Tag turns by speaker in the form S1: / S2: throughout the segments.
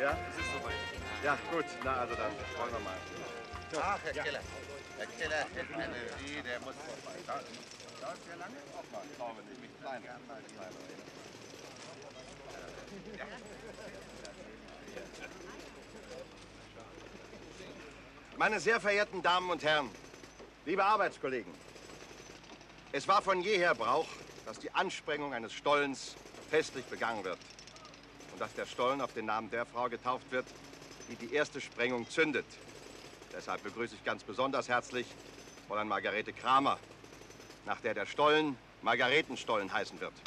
S1: Ja?
S2: Es ist soweit.
S1: Ja, gut. Na, also dann wollen wir mal.
S3: So. Ach, Herr Keller. Herr Keller, der muss vorbei. Dauert sehr lange? Auch mal. Ich glaube nicht. Mit kleinen.
S1: Meine sehr verehrten Damen und Herren, liebe Arbeitskollegen, es war von jeher Brauch, dass die Ansprengung eines Stollens festlich begangen wird und dass der Stollen auf den Namen der Frau getauft wird, die die erste Sprengung zündet. Deshalb begrüße ich ganz besonders herzlich Fräulein Margarete Kramer, nach der der Stollen Margaretenstollen heißen wird.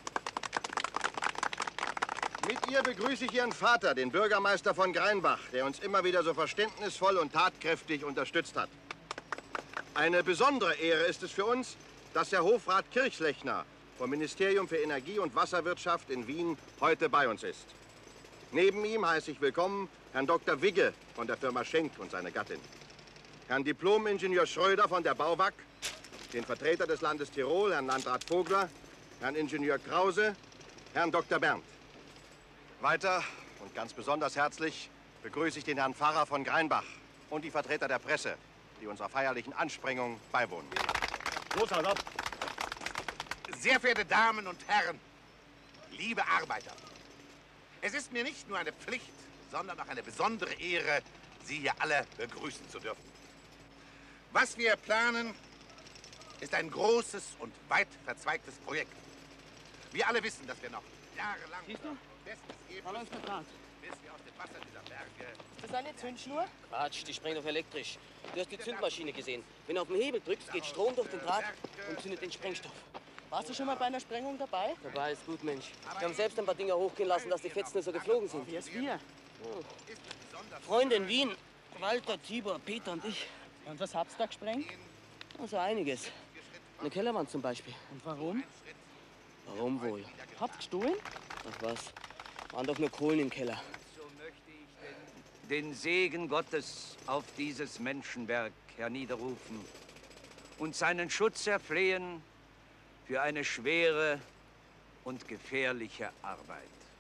S1: Mit ihr begrüße ich Ihren Vater, den Bürgermeister von Greinbach, der uns immer wieder so verständnisvoll und tatkräftig unterstützt hat. Eine besondere Ehre ist es für uns, dass Herr Hofrat Kirchlechner vom Ministerium für Energie und Wasserwirtschaft in Wien heute bei uns ist. Neben ihm heiße ich willkommen Herrn Dr. Wigge von der Firma Schenk und seine Gattin, Herrn Diplom-Ingenieur Schröder von der Bauwag, den Vertreter des Landes Tirol, Herrn Landrat Vogler, Herrn Ingenieur Krause, Herrn Dr. Berndt. Weiter und ganz besonders herzlich begrüße ich den Herrn Pfarrer von Greinbach und die Vertreter der Presse, die unserer feierlichen Ansprengung beiwohnen. Los, halt ab!
S3: Sehr verehrte Damen und Herren, liebe Arbeiter, es ist mir nicht nur eine Pflicht, sondern auch eine besondere Ehre, Sie hier alle begrüßen zu dürfen. Was wir planen, ist ein großes und weit verzweigtes Projekt. Wir alle wissen, dass wir noch jahrelang Bestes geben müssen, bis wir aus dem Wasser dieser Berge...
S4: Ist das eine Zündschnur?
S5: Quatsch, die sprengt doch elektrisch. Du hast die Zündmaschine gesehen. Wenn du auf den Hebel drückst, geht Strom durch den Draht und zündet den Sprengstoff.
S4: Warst du schon mal bei einer Sprengung dabei?
S5: Dabei ist gut, Mensch. Wir haben selbst ein paar Dinger hochgehen lassen, dass die Fetzen nur so geflogen sind.
S4: Wer ist wir?
S5: Oh. Freunde in Wien. Walter, Tibor, Peter und ich.
S4: Und was habt's da gesprengt?
S5: Also einiges. Eine Kellerwand zum Beispiel.
S4: Und warum?
S5: Warum wohl?
S4: Habt gestohlen?
S5: Ach was, waren doch nur Kohlen im Keller.
S6: So möchte ich den Segen Gottes auf dieses Menschenwerk herniederrufen und seinen Schutz erflehen für eine schwere und gefährliche Arbeit.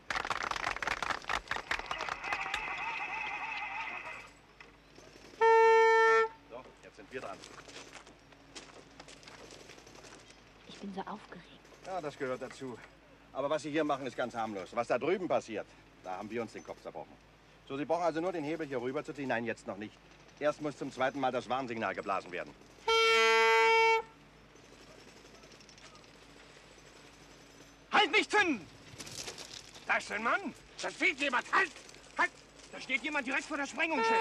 S1: So, jetzt sind wir dran.
S7: Ich bin so aufgeregt.
S1: Ja, das gehört dazu. Aber was Sie hier machen, ist ganz harmlos. Was da drüben passiert, da haben wir uns den Kopf zerbrochen. So, Sie brauchen also nur den Hebel hier rüber zu ziehen. Nein, jetzt noch nicht. Erst muss zum zweiten Mal das Warnsignal geblasen werden.
S8: Halt nicht zünden! Da ist ein Mann! Da steht jemand! Halt! Halt! Da steht jemand direkt vor der Sprengungsschätze!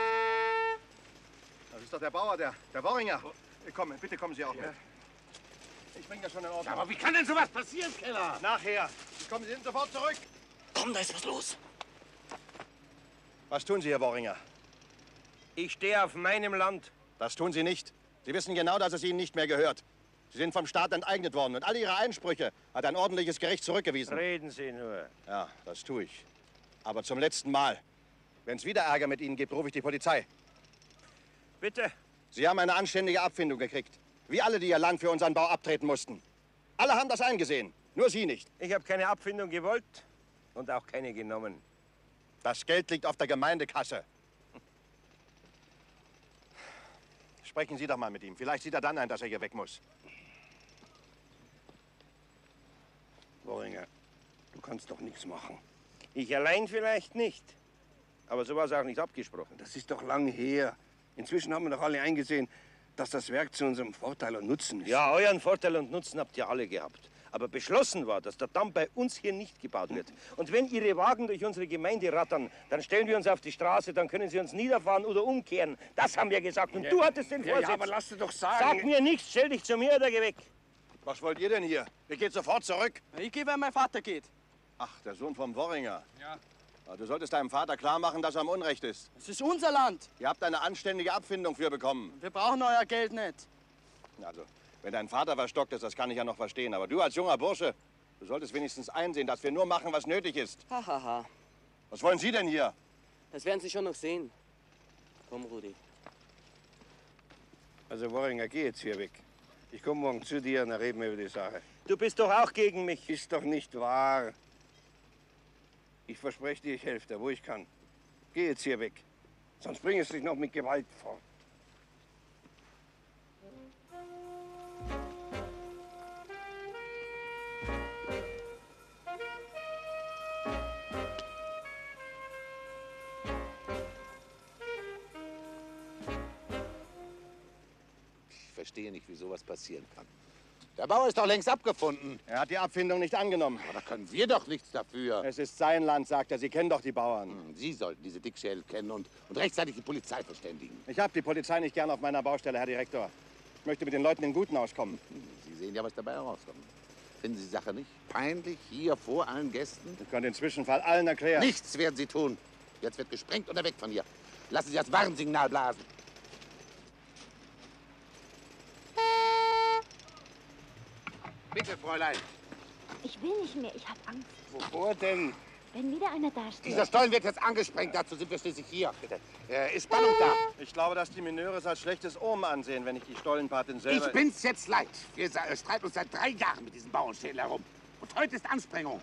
S1: Das ist doch der Bauer, der Worringer. Komm, bitte kommen Sie auch mit. Ich bringe das schon in Ordnung.
S3: Ja, aber wie kann denn sowas passieren, Keller?
S1: Nachher. Kommen Sie sind sofort zurück.
S5: Komm, da ist was los.
S1: Was tun Sie, Herr Worringer?
S6: Ich stehe auf meinem Land.
S1: Das tun Sie nicht. Sie wissen genau, dass es Ihnen nicht mehr gehört. Sie sind vom Staat enteignet worden und alle Ihre Einsprüche hat ein ordentliches Gericht zurückgewiesen.
S6: Reden Sie nur.
S1: Ja, das tue ich. Aber zum letzten Mal. Wenn es wieder Ärger mit Ihnen gibt, rufe ich die Polizei.
S6: Bitte?
S1: Sie haben eine anständige Abfindung gekriegt. Wie alle, die ihr Land für unseren Bau abtreten mussten. Alle haben das eingesehen, nur Sie nicht.
S6: Ich habe keine Abfindung gewollt und auch keine genommen.
S1: Das Geld liegt auf der Gemeindekasse. Sprechen Sie doch mal mit ihm. Vielleicht sieht er dann ein, dass er hier weg muss.
S9: Worringer, du kannst doch nichts machen.
S6: Ich allein vielleicht nicht. Aber so war es auch nicht abgesprochen.
S9: Das ist doch lang her. Inzwischen haben wir doch alle eingesehen, dass das Werk zu unserem Vorteil und Nutzen ist.
S6: Ja, euren Vorteil und Nutzen habt ihr alle gehabt. Aber beschlossen war, dass der Damm bei uns hier nicht gebaut wird. Und wenn Ihre Wagen durch unsere Gemeinde rattern, dann stellen wir uns auf die Straße, dann können Sie uns niederfahren oder umkehren. Das haben wir gesagt. Und du hattest den Vorsitz.
S9: Ja, aber lass dir doch sagen.
S6: Sag mir nichts, stell dich zu mir oder geh weg.
S1: Was wollt ihr denn hier? Ihr geht sofort zurück.
S4: Ich gehe, weil mein Vater geht.
S1: Ach, der Sohn vom Worringer.
S8: Ja.
S1: Du solltest deinem Vater klar machen, dass er im Unrecht ist.
S4: Es ist unser Land.
S1: Ihr habt eine anständige Abfindung für bekommen.
S4: Wir brauchen euer Geld nicht.
S1: Also, wenn dein Vater verstockt ist, das kann ich ja noch verstehen. Aber du als junger Bursche, du solltest wenigstens einsehen, dass wir nur machen, was nötig ist.
S5: Hahaha.
S1: Was wollen Sie denn hier?
S5: Das werden Sie schon noch sehen. Komm, Rudi.
S9: Also, Worringer, geh jetzt hier weg. Ich komme morgen zu dir und dann reden wir über die Sache.
S6: Du bist doch auch gegen mich.
S9: Ist doch nicht wahr. Ich verspreche dir, ich helfe dir, wo ich kann. Geh jetzt hier weg. Sonst bringst du dich noch mit Gewalt fort.
S3: Ich verstehe nicht, wie sowas passieren kann. Der Bauer ist doch längst abgefunden.
S1: Er hat die Abfindung nicht angenommen.
S3: Aber da können wir doch nichts dafür.
S1: Es ist sein Land, sagt er. Sie kennen doch die Bauern.
S3: Sie sollten diese Dickschädel kennen und rechtzeitig die Polizei verständigen.
S1: Ich habe die Polizei nicht gern auf meiner Baustelle, Herr Direktor. Ich möchte mit den Leuten im Guten auskommen.
S3: Sie sehen ja, was dabei herauskommt. Finden Sie die Sache nicht peinlich, hier vor allen Gästen?
S1: Ich kann den Zwischenfall allen erklären.
S3: Nichts werden Sie tun. Jetzt wird gesprengt oder weg von hier. Lassen Sie das Warnsignal blasen. Bitte, Fräulein.
S7: Ich will nicht mehr, ich habe Angst.
S9: Wovor denn?
S7: Wenn wieder einer da steht.
S3: Dieser Stollen wird jetzt angesprengt. Dazu sind wir schließlich hier. Bitte. Ist Spannung da?
S1: Ich glaube, dass die Mineure es als schlechtes Omen ansehen, wenn ich die Stollenpatin selber...
S3: Ich bin's jetzt leid. Wir streiten uns seit 3 Jahren mit diesen Bauernschädel herum. Und heute ist Ansprengung.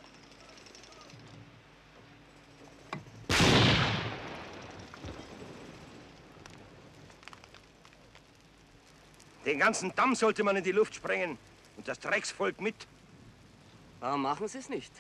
S6: Den ganzen Damm sollte man in die Luft sprengen. Und das Drecksvolk mit.
S5: Warum machen Sie es nicht?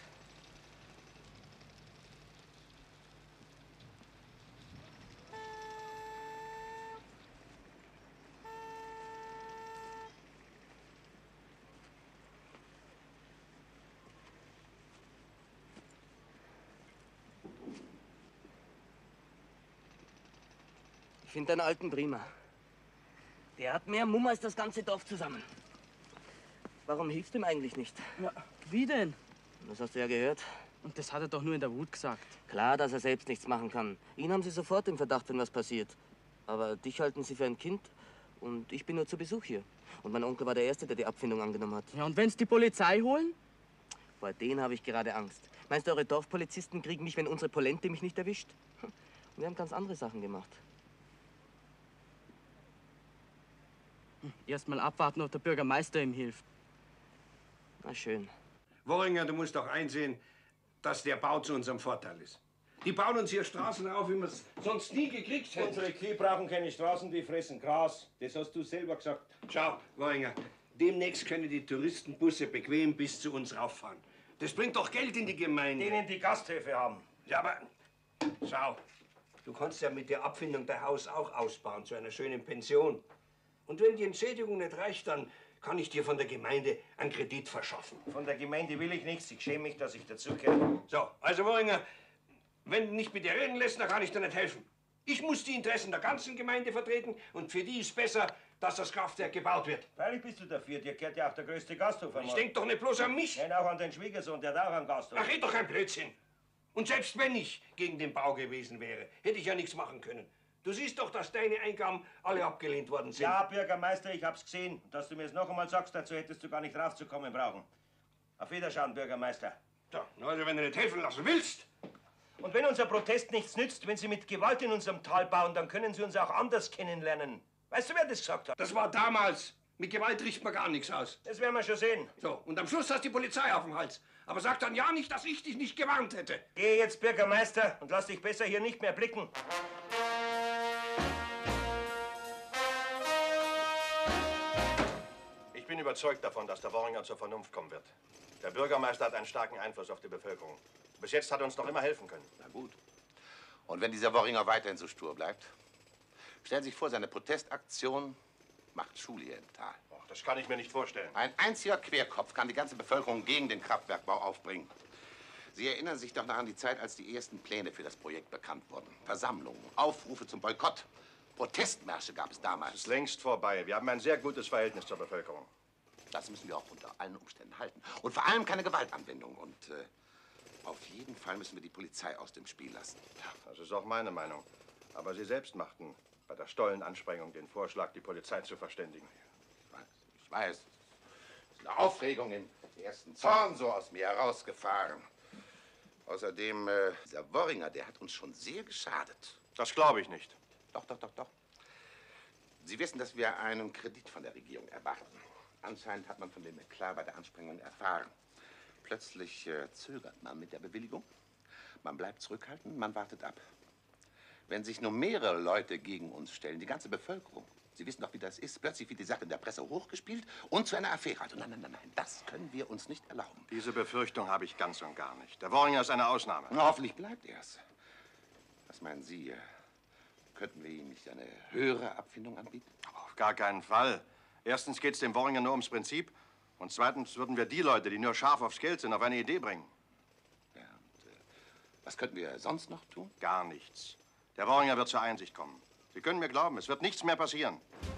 S5: Ich finde den Alten prima. Der hat mehr Mumm als das ganze Dorf zusammen. Warum hilfst du ihm eigentlich nicht?
S4: Ja, wie denn?
S5: Das hast du ja gehört.
S4: Und das hat er doch nur in der Wut gesagt.
S5: Klar, dass er selbst nichts machen kann. Ihn haben sie sofort im Verdacht, wenn was passiert. Aber dich halten sie für ein Kind und ich bin nur zu Besuch hier. Und mein Onkel war der Erste, der die Abfindung angenommen hat.
S4: Ja, und wenn's die Polizei holen?
S5: Vor denen habe ich gerade Angst. Meinst du, eure Dorfpolizisten kriegen mich, wenn unsere Polente mich nicht erwischt? Wir haben ganz andere Sachen gemacht.
S4: Erst mal abwarten, ob der Bürgermeister ihm hilft.
S5: Na schön.
S9: Worringer, du musst doch einsehen, dass der Bau zu unserem Vorteil ist. Die bauen uns hier Straßen auf, wie wir es sonst nie gekriegt hätten.
S6: Unsere Kühe brauchen keine Straßen, die fressen Gras. Das hast du selber gesagt.
S9: Schau, Worringer, demnächst können die Touristenbusse bequem bis zu uns rauffahren. Das bringt doch Geld in die Gemeinde.
S6: Denen die Gasthöfe haben.
S9: Ja, aber schau, du kannst ja mit der Abfindung dein Haus auch ausbauen zu einer schönen Pension. Und wenn die Entschädigung nicht reicht, dann kann ich dir von der Gemeinde einen Kredit verschaffen.
S6: Von der Gemeinde will ich nichts. Ich schäme mich, dass ich dazugehöre.
S9: So, also Worringer, wenn du nicht mit dir reden lässt, dann kann ich dir nicht helfen. Ich muss die Interessen der ganzen Gemeinde vertreten und für die ist besser, dass das Kraftwerk gebaut wird.
S6: Freilich bist du dafür. Dir gehört ja auch der größte Gasthof am
S9: Ich
S6: Ort.
S9: denk doch nicht bloß an mich.
S6: Nein, auch an deinen Schwiegersohn, der hat auch einen Gasthof.
S9: Ach, red doch kein Blödsinn. Und selbst wenn ich gegen den Bau gewesen wäre, hätte ich ja nichts machen können. Du siehst doch, dass deine Eingaben alle abgelehnt worden sind.
S6: Ja, Bürgermeister, ich hab's gesehen. Dass du mir es noch einmal sagst, dazu hättest du gar nicht raufzukommen brauchen. Auf Wiederschauen, Bürgermeister.
S9: So, also wenn du nicht helfen lassen willst.
S6: Und wenn unser Protest nichts nützt, wenn Sie mit Gewalt in unserem Tal bauen, dann können Sie uns auch anders kennenlernen. Weißt du, wer das gesagt hat?
S9: Das war damals. Mit Gewalt richtet man gar nichts aus.
S6: Das werden wir schon sehen.
S9: So, und am Schluss hast du die Polizei auf dem Hals. Aber sag dann ja nicht, dass ich dich nicht gewarnt hätte.
S6: Geh jetzt, Bürgermeister, und lass dich besser hier nicht mehr blicken.
S1: Ich bin überzeugt davon, dass der Worringer zur Vernunft kommen wird. Der Bürgermeister hat einen starken Einfluss auf die Bevölkerung. Bis jetzt hat er uns noch immer helfen können.
S3: Na gut. Und wenn dieser Worringer weiterhin so stur bleibt? Stellen Sie sich vor, seine Protestaktion macht Schule hier im Tal.
S1: Och, das kann ich mir nicht vorstellen.
S3: Ein einziger Querkopf kann die ganze Bevölkerung gegen den Kraftwerkbau aufbringen. Sie erinnern sich doch noch an die Zeit, als die ersten Pläne für das Projekt bekannt wurden. Versammlungen, Aufrufe zum Boykott. Protestmärsche gab es
S1: Es
S3: damals.
S1: ist längst vorbei. Wir haben ein sehr gutes Verhältnis zur Bevölkerung.
S3: Das müssen wir auch unter allen Umständen halten. Und vor allem keine Gewaltanwendung. Und auf jeden Fall müssen wir die Polizei aus dem Spiel lassen.
S1: Das ist auch meine Meinung. Aber Sie selbst machten bei der Stollenansprengung den Vorschlag, die Polizei zu verständigen.
S3: Ich weiß. Es ist eine Aufregung im ersten Zorn so aus mir herausgefahren. Außerdem, dieser Worringer, der hat uns schon sehr geschadet.
S1: Das glaube ich nicht.
S3: Doch. Sie wissen, dass wir einen Kredit von der Regierung erwarten. Anscheinend hat man von dem Eklat bei der Ansprengung erfahren. Plötzlich zögert man mit der Bewilligung. Man bleibt zurückhaltend, man wartet ab. Wenn sich nur mehrere Leute gegen uns stellen, die ganze Bevölkerung, Sie wissen doch, wie das ist, plötzlich wird die Sache in der Presse hochgespielt und zu einer Affäre. Also nein, das können wir uns nicht erlauben.
S1: Diese Befürchtung habe ich ganz und gar nicht. Der Worringer ist eine Ausnahme.
S3: Na, hoffentlich bleibt er's. Was meinen Sie? Könnten wir ihm nicht eine höhere Abfindung anbieten?
S1: Auf gar keinen Fall. Erstens geht es dem Worringer nur ums Prinzip. Und zweitens würden wir die Leute, die nur scharf aufs Geld sind, auf eine Idee bringen.
S3: Ja, und was könnten wir sonst noch tun?
S1: Gar nichts. Der Worringer wird zur Einsicht kommen. Sie können mir glauben, es wird nichts mehr passieren.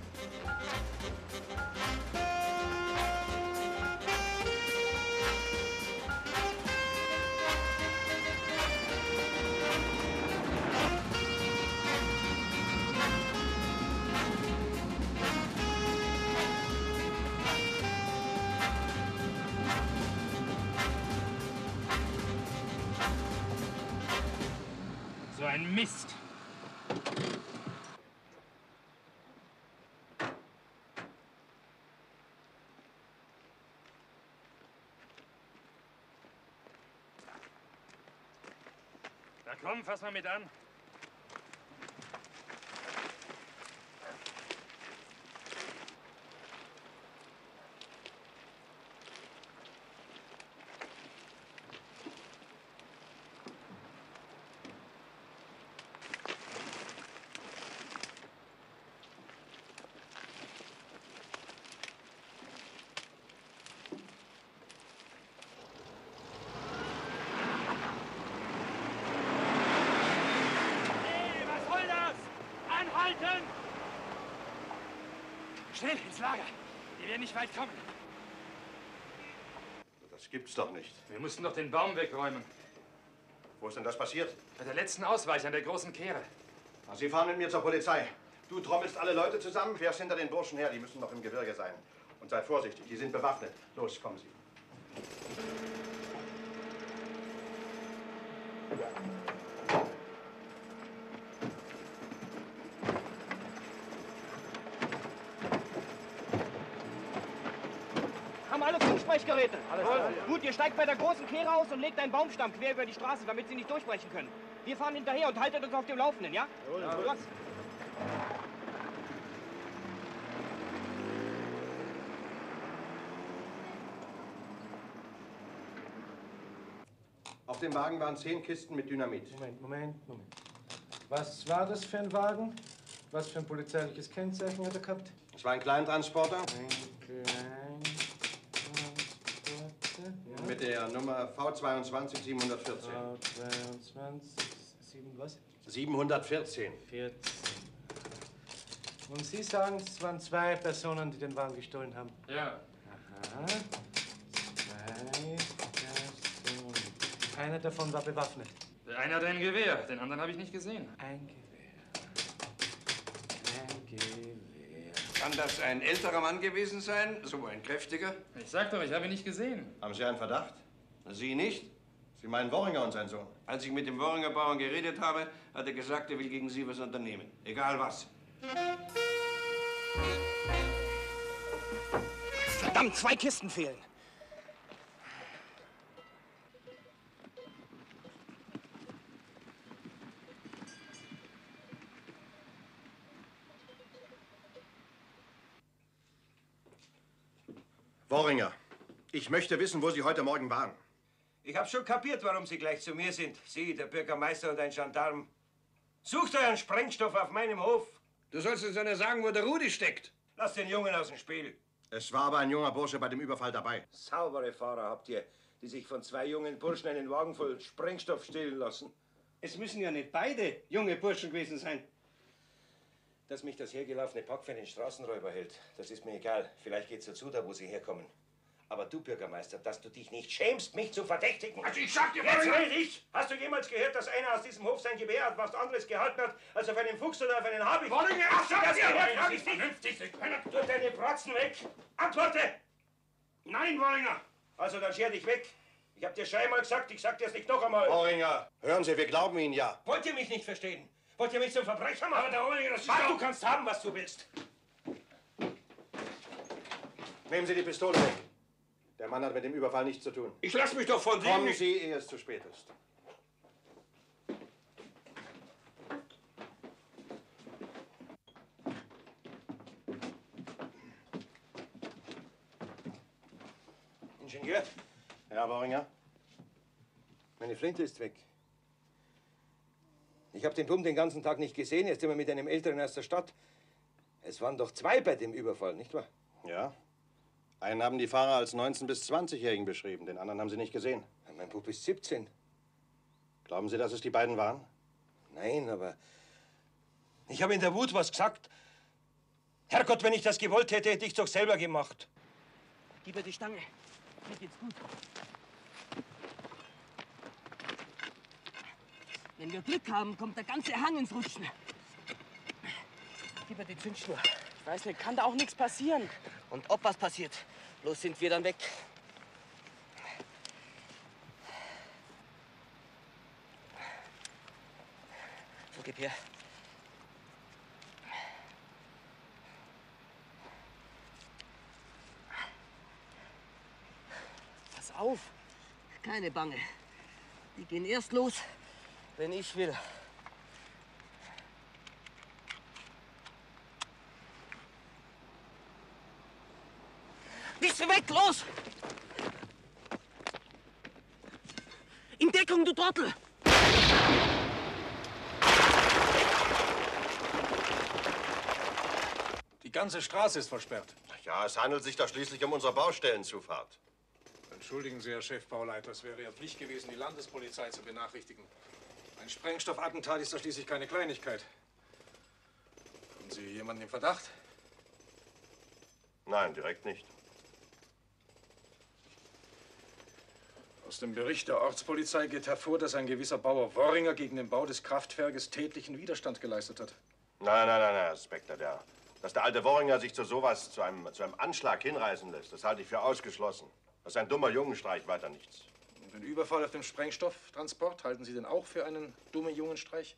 S8: So ein Mist. Na komm, fass mal mit an. Schnell, ins Lager. Wir werden nicht weit kommen.
S1: Das gibt's doch nicht.
S8: Wir mussten doch den Baum wegräumen.
S1: Wo ist denn das passiert?
S8: Bei der letzten Ausweiche an der großen Kehre.
S1: Na, Sie fahren mit mir zur Polizei. Du trommelst alle Leute zusammen, fährst hinter den Burschen her. Die müssen noch im Gebirge sein. Und sei vorsichtig, die sind bewaffnet. Los, kommen Sie.
S4: Haben alle Funksprechgeräte. Alles klar. Gut, ihr steigt bei der großen Kehre aus und legt einen Baumstamm quer über die Straße, damit sie nicht durchbrechen können. Wir fahren hinterher und haltet uns auf dem Laufenden, ja? Jawohl.
S1: Auf dem Wagen waren 10 Kisten mit Dynamit.
S2: Moment. Was war das für ein Wagen? Was für ein polizeiliches Kennzeichen hat er gehabt?
S1: Es war ein Kleintransporter.
S2: Ein Kleintransporter, ja.
S1: Mit der Nummer V22 714.
S2: V22, 7 was?
S1: 714.
S2: 14. Und Sie sagen, es waren 2 Personen, die den Wagen gestohlen haben?
S8: Ja.
S2: Aha. 2 Personen. Einer davon war bewaffnet.
S8: Der eine hat ein Gewehr, den anderen habe ich nicht gesehen.
S2: Ein Gewehr. Ein Gewehr.
S9: Kann das ein älterer Mann gewesen sein? So ein kräftiger?
S8: Ich sag doch, ich habe ihn nicht gesehen.
S1: Haben Sie einen Verdacht?
S9: Sie nicht?
S1: Sie meinen Worringer und sein Sohn?
S9: Als ich mit dem Worringer Bauern geredet habe, hat er gesagt, er will gegen Sie was unternehmen. Egal was.
S4: Verdammt, 2 Kisten fehlen.
S1: Worringer, ich möchte wissen, wo Sie heute Morgen waren.
S9: Ich habe schon kapiert, warum Sie gleich zu mir sind. Sie, der Bürgermeister und ein Gendarm. Sucht euren Sprengstoff auf meinem Hof.
S10: Du sollst uns einer sagen, wo der Rudi steckt.
S9: Lasst den Jungen aus dem Spiel.
S1: Es war aber ein junger Bursche bei dem Überfall dabei.
S9: Saubere Fahrer habt ihr, die sich von 2 jungen Burschen einen Wagen voll Sprengstoff stehlen lassen.
S10: Es müssen ja nicht beide junge Burschen gewesen sein.
S9: Dass mich das hergelaufene Pack für einen Straßenräuber hält, das ist mir egal. Vielleicht geht's ja zu, da wo sie herkommen. Aber du, Bürgermeister, dass du dich nicht schämst, mich zu verdächtigen.
S10: Also ich sag dir,
S9: Jetzt red ich! Hast du jemals gehört, dass einer aus diesem Hof sein Gewehr hat, was anderes gehalten hat, als auf einen Fuchs oder auf einen Habicht?
S10: Worringer,
S9: Hast du das gehört? Frag ich
S10: ist
S9: dich!
S10: vernünftig.
S9: Tu deine Bratzen weg! Antworte!
S10: Nein, Worringer.
S9: Also dann scher dich weg. Ich hab dir schon einmal gesagt, ich sag dir's nicht noch einmal.
S1: Worringer, hören Sie, wir glauben Ihnen ja.
S9: Wollt ihr mich nicht verstehen? Wollt ihr mich zum Verbrecher machen?
S10: Aber der Worringer, das ist
S9: Mann,
S10: doch...
S9: du kannst haben, was du willst.
S1: Nehmen Sie die Pistole weg. Der Mann hat mit dem Überfall nichts zu tun.
S10: Ich lass mich doch von
S1: Kommen
S10: dem...
S1: Sie, ehe es zu spät ist.
S9: Ingenieur?
S1: Ja, Worringer?
S9: Meine Flinte ist weg. Ich habe den Bumm den ganzen Tag nicht gesehen. Er ist immer mit einem Älteren aus der Stadt. Es waren doch 2 bei dem Überfall, nicht wahr?
S1: Ja. Einen haben die Fahrer als 19- bis 20-Jährigen beschrieben, den anderen haben sie nicht gesehen.
S9: Ja, mein Bub ist 17.
S1: Glauben Sie, dass es die beiden waren?
S9: Nein, aber ich habe in der Wut was gesagt. Herrgott, wenn ich das gewollt hätte, hätte ich es doch selber gemacht.
S5: Gib mir die Stange. Mir geht's gut. Wenn wir Glück haben, kommt der ganze Hang ins Rutschen. Gib mir die Zündschnur.
S4: Ich weiß nicht, kann da auch nichts passieren.
S5: Und ob was passiert, bloß sind wir dann weg. So, gib her.
S4: Pass auf.
S5: Keine Bange. Die gehen erst los, wenn ich will. Bist du weg? Los! In Deckung, du Trottel!
S2: Die ganze Straße ist versperrt.
S1: Ja, es handelt sich doch schließlich um unsere Baustellenzufahrt.
S2: Entschuldigen Sie, Herr Chefbauleiter, es wäre Ihre Pflicht gewesen, die Landespolizei zu benachrichtigen. Ein Sprengstoffattentat ist doch schließlich keine Kleinigkeit. Haben Sie jemanden im Verdacht?
S1: Nein, direkt nicht.
S2: Aus dem Bericht der Ortspolizei geht hervor, dass ein gewisser Bauer Worringer gegen den Bau des Kraftwerkes tätlichen Widerstand geleistet hat.
S1: Nein, Herr Inspektor, dass der alte Worringer sich zu sowas, zu einem Anschlag hinreißen lässt, das halte ich für ausgeschlossen. Das ist ein dummer Jungenstreich, weiter nichts.
S2: Und den Überfall auf den Sprengstofftransport, halten Sie den auch für einen dummen Jungenstreich?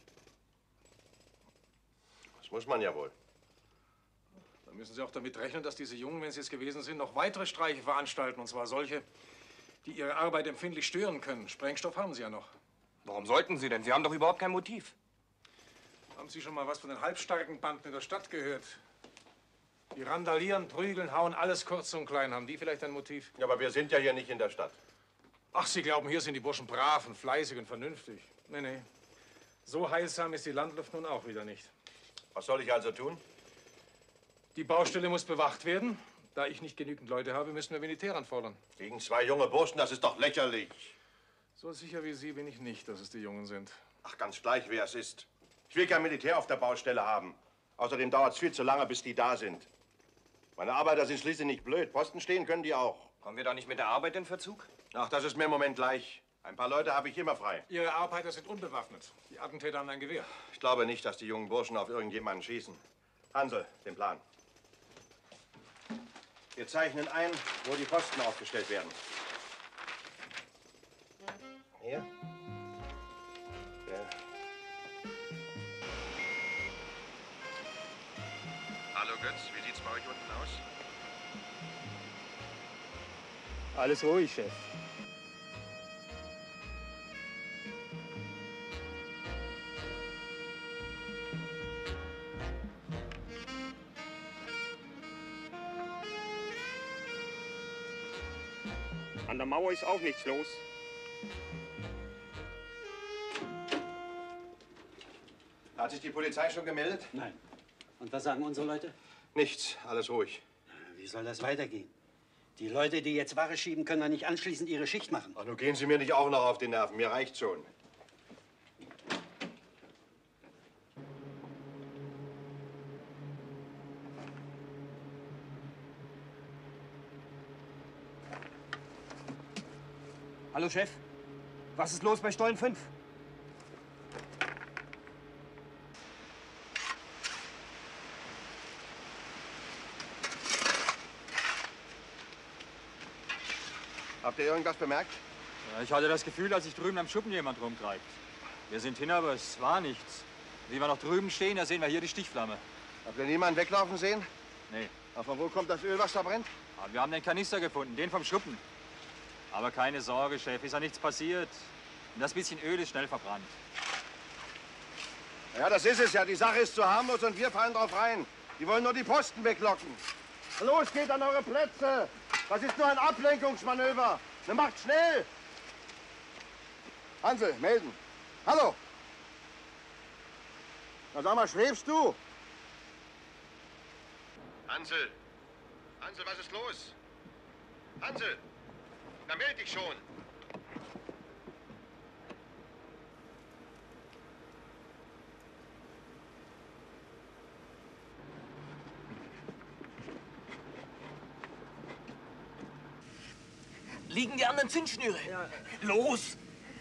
S1: Das muss man ja wohl.
S2: Dann müssen Sie auch damit rechnen, dass diese Jungen, wenn sie es gewesen sind, noch weitere Streiche veranstalten. Und zwar solche, die Ihre Arbeit empfindlich stören können. Sprengstoff haben Sie ja noch.
S11: Warum sollten Sie denn? Sie haben doch überhaupt kein Motiv.
S2: Haben Sie schon mal was von den halbstarken Banden in der Stadt gehört? Die randalieren, prügeln, hauen alles kurz und klein. Haben die vielleicht ein Motiv?
S1: Ja, aber wir sind ja hier nicht in der Stadt.
S2: Ach, Sie glauben, hier sind die Burschen brav und fleißig und vernünftig. Nee. So heilsam ist die Landluft nun auch wieder nicht.
S1: Was soll ich also tun?
S2: Die Baustelle muss bewacht werden. Da ich nicht genügend Leute habe, müssen wir Militär anfordern.
S1: Gegen 2 junge Burschen, das ist doch lächerlich.
S2: So sicher wie Sie bin ich nicht, dass es die Jungen sind.
S1: Ach, ganz gleich, wer es ist. Ich will kein Militär auf der Baustelle haben. Außerdem dauert es viel zu lange, bis die da sind. Meine Arbeiter sind schließlich nicht blöd. Posten stehen können die auch.
S11: Haben wir da nicht mit der Arbeit in Verzug?
S1: Ach, das ist mir im Moment gleich. Ein paar Leute habe ich immer frei.
S2: Ihre Arbeiter sind unbewaffnet. Die Attentäter haben ein Gewehr.
S1: Ich glaube nicht, dass die jungen Burschen auf irgendjemanden schießen. Hansel, den Plan. Wir zeichnen ein, wo die Posten aufgestellt werden. Hier. Ja. Hallo Götz, wie sieht's bei euch unten aus?
S4: Alles ruhig, Chef.
S8: An der Mauer ist auch nichts los.
S1: Hat sich die Polizei schon gemeldet?
S12: Nein. Und was sagen unsere Leute?
S1: Nichts, alles ruhig.
S12: Wie soll das weitergehen? Die Leute, die jetzt Ware schieben, können doch nicht anschließend ihre Schicht machen.
S1: Ach, nun gehen Sie mir nicht auch noch auf die Nerven. Mir reicht schon.
S4: Hallo, Chef. Was ist los bei Stollen 5?
S1: Habt ihr irgendwas bemerkt?
S13: Ja, ich hatte das Gefühl, als sich drüben am Schuppen jemand rumtreibt. Wir sind hin, aber es war nichts. Wie wir noch drüben stehen, da sehen wir hier die Stichflamme.
S1: Habt ihr niemanden weglaufen sehen?
S13: Nee.
S1: Aber von wo kommt das Öl, was da brennt?
S13: Aber wir haben den Kanister gefunden, den vom Schuppen. Aber keine Sorge, Chef, ist ja nichts passiert. Und das bisschen Öl ist schnell verbrannt.
S1: Ja, das ist es ja. Die Sache ist zu harmlos und wir fallen drauf rein. Die wollen nur die Posten weglocken. Los, geht an eure Plätze! Das ist nur ein Ablenkungsmanöver. Na, macht schnell! Hansel, melden. Hallo! Na, sag mal, schläfst du? Hansel! Hansel, was ist los? Hansel! Na, meld dich schon!
S5: Liegen die anderen Zündschnüre?
S4: Ja.
S5: Los!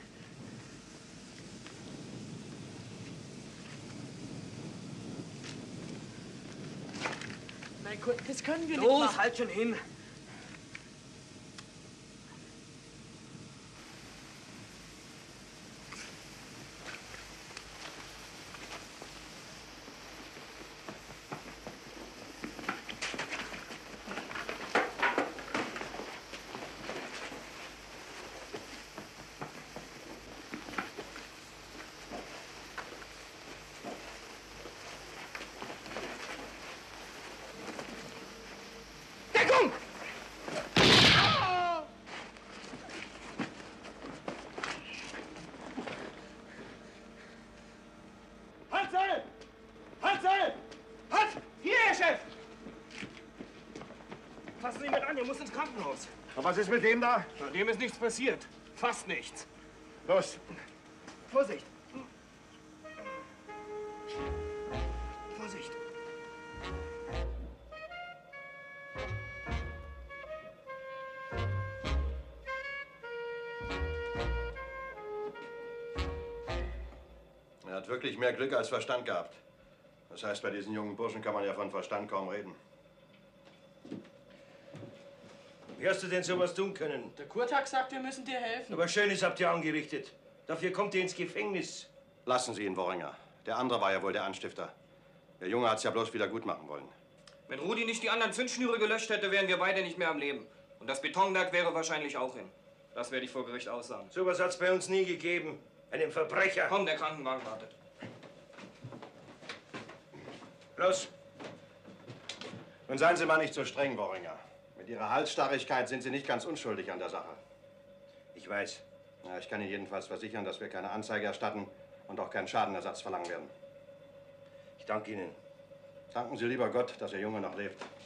S4: Nein, das können wir
S5: Los,
S4: nicht machen.
S5: halt schon hin!
S4: Deckung!
S1: Hansel! Hansel!
S4: Halt! Hier, Herr Chef! Fassen Sie ihn mit an, er muss ins Krankenhaus.
S1: Und was ist mit dem da?
S4: Na, dem ist nichts passiert. Fast nichts.
S1: Los!
S4: Vorsicht! Vorsicht!
S1: Er hat wirklich mehr Glück als Verstand gehabt. Das heißt, bei diesen jungen Burschen kann man ja von Verstand kaum reden.
S9: Wie hast du denn sowas tun können?
S4: Der Kurtag sagt, wir müssen dir helfen.
S9: Aber Schönes habt ihr angerichtet. Dafür kommt ihr ins Gefängnis.
S1: Lassen Sie ihn, Worringer. Der andere war ja wohl der Anstifter. Der Junge hat's ja bloß wieder gut machen wollen.
S11: Wenn Rudi nicht die anderen Zündschnüre gelöscht hätte, wären wir beide nicht mehr am Leben. Und das Betonwerk wäre wahrscheinlich auch hin. Das werde ich vor Gericht aussagen.
S9: Sowas hat's bei uns nie gegeben. Einem Verbrecher.
S11: Komm, der Krankenwagen wartet.
S9: Los.
S1: Nun seien Sie mal nicht so streng, Worringer. Mit Ihrer Halsstarrigkeit sind Sie nicht ganz unschuldig an der Sache.
S9: Ich weiß.
S1: Na, ich kann Ihnen jedenfalls versichern, dass wir keine Anzeige erstatten und auch keinen Schadenersatz verlangen werden.
S9: Ich danke Ihnen.
S1: Danken Sie lieber Gott, dass Ihr Junge noch lebt.